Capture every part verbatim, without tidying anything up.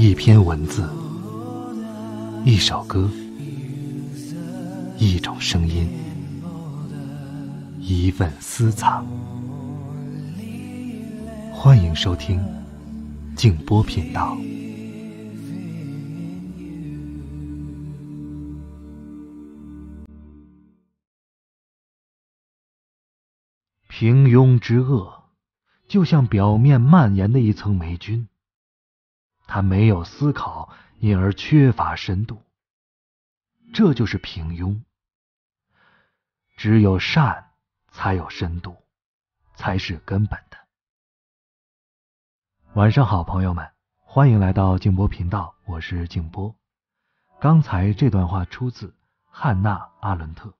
一篇文字，一首歌，一种声音，一份私藏。欢迎收听静波频道。平庸之恶，就像表面蔓延的一层霉菌，它没有思考，因而缺乏深度。这就是平庸。只有善才有深度，才是根本的。晚上好，朋友们，欢迎来到静波频道，我是静波。刚才这段话出自汉娜·阿伦特。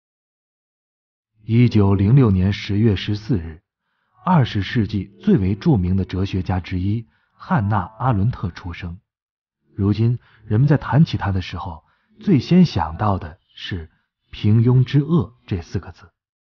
一九零六年十月十四日，二十世纪最为著名的哲学家之一汉娜·阿伦特出生。如今人们在谈起他的时候，最先想到的是平庸之恶这四个字。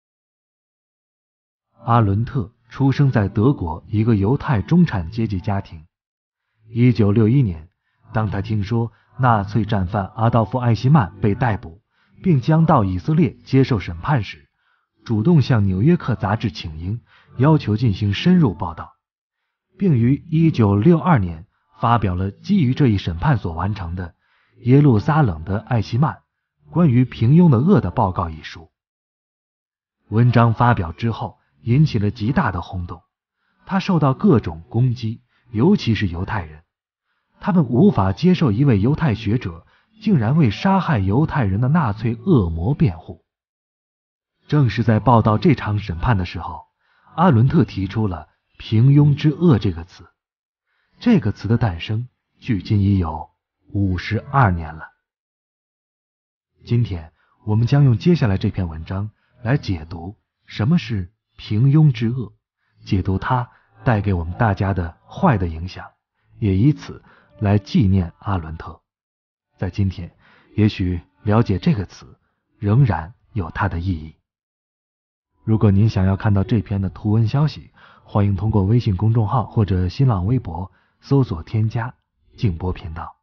阿伦特出生在德国一个犹太中产阶级家庭。一九六一年，当他听说纳粹战犯阿道夫·艾希曼被逮捕，并将到以色列接受审判时，主动向《纽约客》杂志请缨，要求进行深入报道，并于一九六二年发表了基于这一审判所完成的《耶路撒冷的艾希曼：关于平庸的恶的报告》一书。文章发表之后引起了极大的轰动，他受到各种攻击，尤其是犹太人。他们无法接受一位犹太学者竟然为杀害犹太人的纳粹恶魔辩护。正是在报道这场审判的时候，阿伦特提出了平庸之恶这个词。这个词的诞生距今已有五十二年了。今天我们将用接下来这篇文章来解读什么是平庸之恶，解读它带给我们大家的坏的影响，也以此来纪念阿伦特。在今天，也许了解这个词仍然有它的意义。如果您想要看到这篇的图文消息，欢迎通过微信公众号或者新浪微博搜索添加静波频道。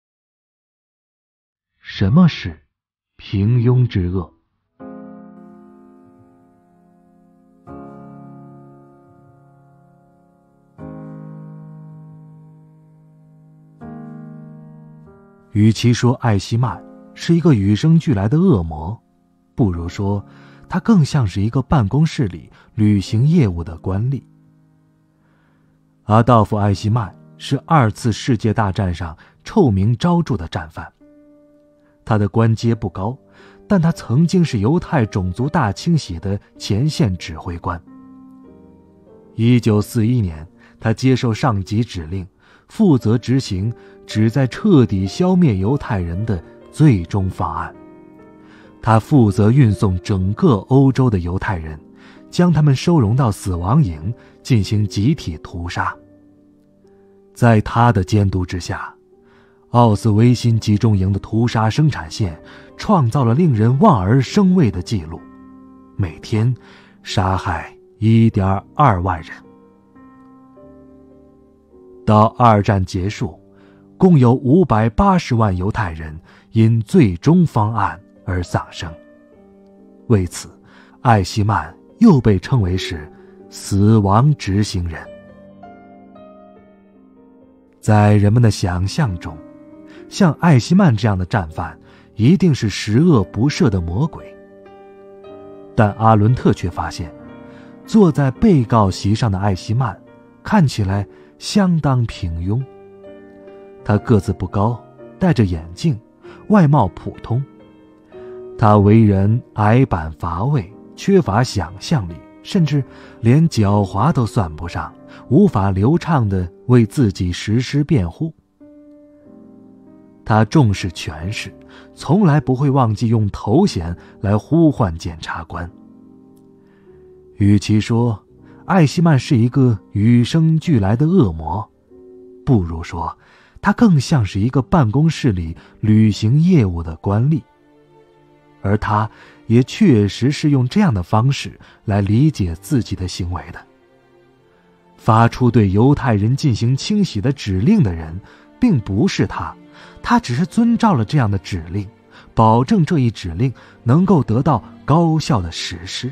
什么是平庸之恶？与其说艾希曼是一个与生俱来的恶魔，不如说他更像是一个办公室里履行业务的官吏。阿道夫·艾希曼是二次世界大战上臭名昭著的战犯，他的官阶不高，但他曾经是犹太种族大清洗的前线指挥官。一九四一年，他接受上级指令，负责执行旨在彻底消灭犹太人的最终方案。他负责运送整个欧洲的犹太人，将他们收容到死亡营进行集体屠杀。在他的监督之下，奥斯维辛集中营的屠杀生产线创造了令人望而生畏的记录，每天杀害 一点二万人。到二战结束，共有五百八十万犹太人因最终方案而丧生。为此，艾希曼又被称为是死亡执行人。在人们的想象中，像艾希曼这样的战犯一定是十恶不赦的魔鬼。但阿伦特却发现，坐在被告席上的艾希曼看起来相当平庸。他个子不高，戴着眼镜，外貌普通。他为人矮板乏味，缺乏想象力，甚至连狡猾都算不上，无法流畅地为自己实施辩护。他重视权势，从来不会忘记用头衔来呼唤检察官。与其说艾希曼是一个与生俱来的恶魔，不如说他更像是一个办公室里履行业务的官吏。而他也确实是用这样的方式来理解自己的行为的。发出对犹太人进行清洗的指令的人， 并不是他，他只是遵照了这样的指令，保证这一指令能够得到高效的实施。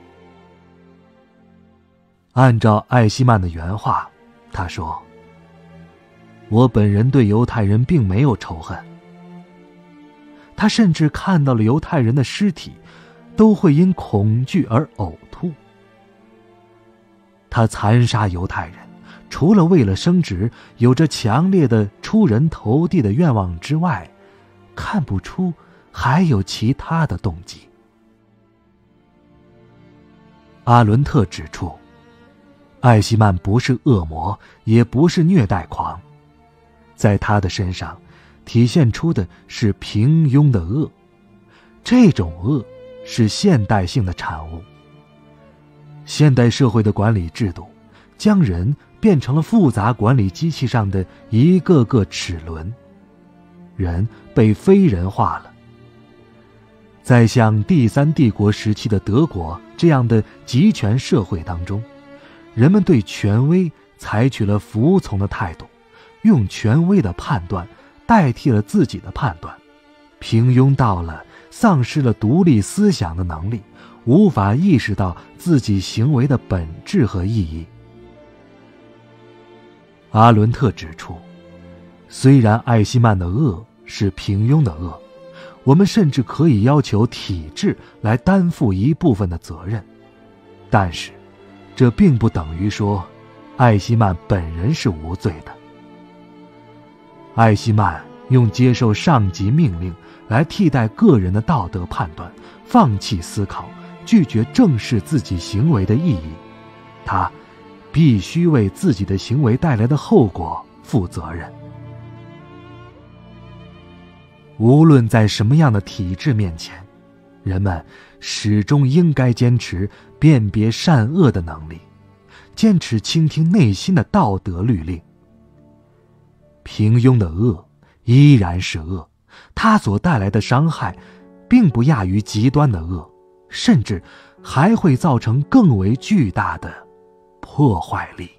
按照艾希曼的原话，他说：我本人对犹太人并没有仇恨。他甚至看到了犹太人的尸体，都会因恐惧而呕吐。他残杀犹太人，除了为了升职，有着强烈的出人头地的愿望之外，看不出还有其他的动机。阿伦特指出，艾希曼不是恶魔，也不是虐待狂，在他的身上体现出的是平庸的恶，这种恶是现代性的产物。现代社会的管理制度将人变成了复杂管理机器上的一个个齿轮，人被非人化了。在像第三帝国时期的德国这样的集权社会当中，人们对权威采取了服从的态度，用权威的判断代替了自己的判断，平庸到了丧失了独立思想的能力，无法意识到自己行为的本质和意义。阿伦特指出，虽然艾希曼的恶是平庸的恶，我们甚至可以要求体制来担负一部分的责任，但是这并不等于说艾希曼本人是无罪的。艾希曼用接受上级命令来替代个人的道德判断，放弃思考，拒绝正视自己行为的意义，他必须为自己的行为带来的后果负责任。无论在什么样的体制面前，人们始终应该坚持辨别善恶的能力，坚持倾听内心的道德律令。平庸的恶依然是恶，它所带来的伤害并不亚于极端的恶，甚至还会造成更为巨大的破坏力。